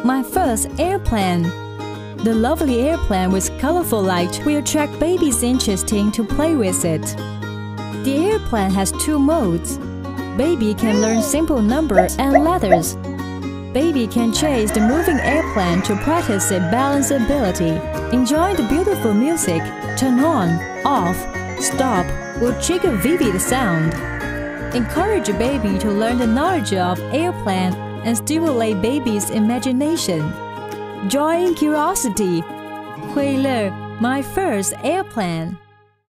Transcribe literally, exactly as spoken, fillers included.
My first airplane. The lovely airplane with colorful light will attract babies interested to play with it. The airplane has two modes. Baby can learn simple number and letters. Baby can chase the moving airplane to practice its balance ability. Enjoy the beautiful music. Turn on, off, stop will trigger vivid sound. Encourage a baby to learn the knowledge of airplane and stimulate baby's imagination. Joy and curiosity. 会乐 My first airplane.